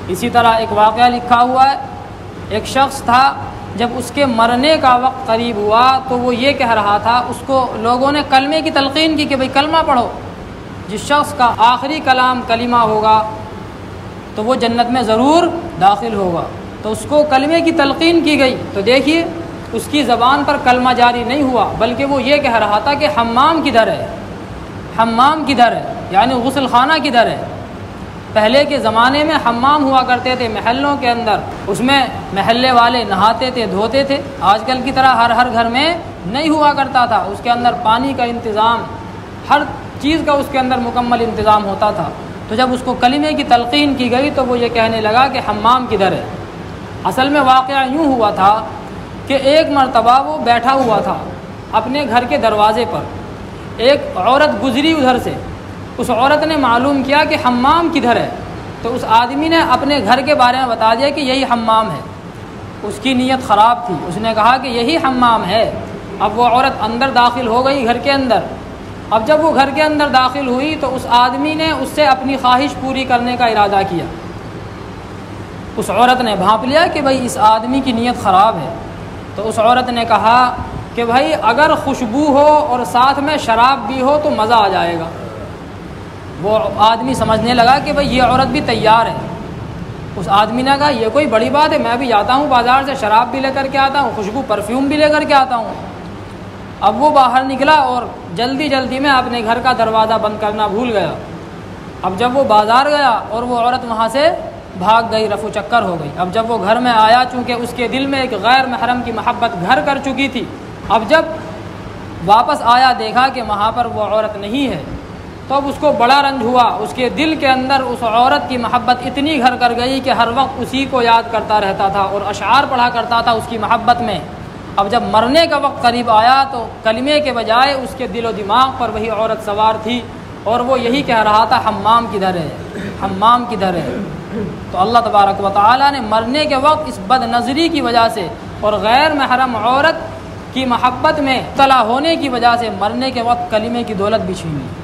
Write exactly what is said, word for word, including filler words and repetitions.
इसी तरह एक वाक़या लिखा हुआ है, एक शख्स था, जब उसके मरने का वक्त करीब हुआ तो वो ये कह रहा था, उसको लोगों ने कलमे की तलक़ीन की कि भाई कलमा पढ़ो, जिस शख्स का आखिरी कलाम कलिमा होगा तो वो जन्नत में ज़रूर दाखिल होगा। तो उसको कलमे की तलक़ीन की गई। तो देखिए उसकी ज़बान पर कलमा जारी नहीं हुआ, बल्कि वो ये कह रहा था कि हम्माम किधर है, हम्माम किधर है, यानी गुस्ल खाना किधर है। पहले के ज़माने में हम्माम हुआ करते थे महलों के अंदर, उसमें महल्ले वाले नहाते थे, धोते थे। आजकल की तरह हर हर घर में नहीं हुआ करता था। उसके अंदर पानी का इंतज़ाम, हर चीज़ का उसके अंदर मुकम्मल इंतज़ाम होता था। तो जब उसको कलिमे की तलक़ीन की गई तो वो ये कहने लगा कि हम्माम किधर है। असल में वाक़या यूँ हुआ था कि एक मरतबा वो बैठा हुआ था अपने घर के दरवाज़े पर, एक औरत गुज़री उधर से। उस औरत ने मालूम किया कि हम्माम किधर है, तो उस आदमी ने अपने घर के बारे में बता दिया कि यही हम्माम है। उसकी नीयत ख़राब थी, उसने कहा कि यही हम्माम है। अब वो औरत अंदर दाखिल हो गई घर के अंदर। अब जब वो घर के अंदर दाखिल हुई तो उस आदमी ने उससे अपनी ख्वाहिश पूरी करने का इरादा किया। उस औरत ने भांप लिया कि भाई इस आदमी की नीयत ख़राब है। तो उस औरत ने कहा कि भाई अगर खुशबू हो और साथ में शराब भी हो तो मज़ा आ जाएगा। वो आदमी समझने लगा कि भाई ये औरत भी तैयार है। उस आदमी ने कहा ये कोई बड़ी बात है, मैं भी जाता हूँ बाज़ार से, शराब भी लेकर के आता हूँ, खुशबू परफ्यूम भी लेकर के आता हूँ। अब वो बाहर निकला और जल्दी जल्दी में अपने घर का दरवाज़ा बंद करना भूल गया। अब जब वो बाज़ार गया और वो औरत वहाँ से भाग गई, रफू चक्कर हो गई। अब जब वो घर में आया, चूँकि उसके दिल में एक गैर महरम की मोहब्बत घर कर चुकी थी, अब जब वापस आया देखा कि वहाँ पर वो औरत नहीं है, तो अब उसको बड़ा रंज हुआ। उसके दिल के अंदर उस औरत की मोहब्बत इतनी घर कर गई कि हर वक्त उसी को याद करता रहता था और अशआर पढ़ा करता था उसकी मोहब्बत में। अब जब मरने का वक्त करीब आया तो कलिमे के बजाय उसके दिलो दिमाग पर वही औरत सवार थी और वो यही कह रहा था हम्माम किधर है, हम्माम किधर है। तो अल्लाह तबारक व तआला ने मरने के वक्त इस बदनज़री की वजह से और गैर महरम औरत की मोहब्बत में मुब्तला होने की वजह से मरने के वक्त कलिमे की दौलत भी छीनी।